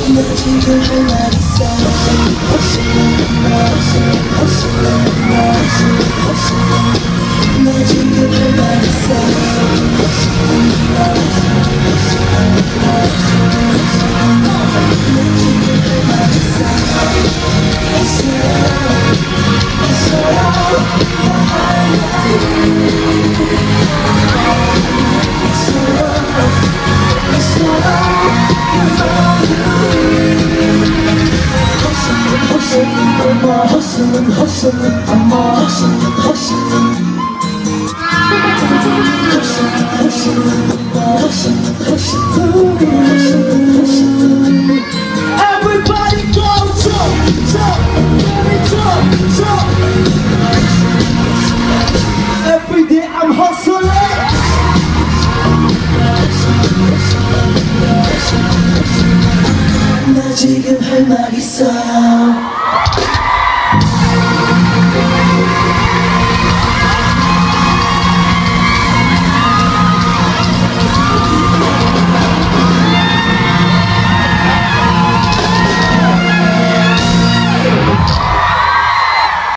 나 지금 할 말 있어. 나 지금 할 말 있어. Everybody go jump, jump, baby jump, jump. Every day I'm hustling. 나 지금 할 말 있어.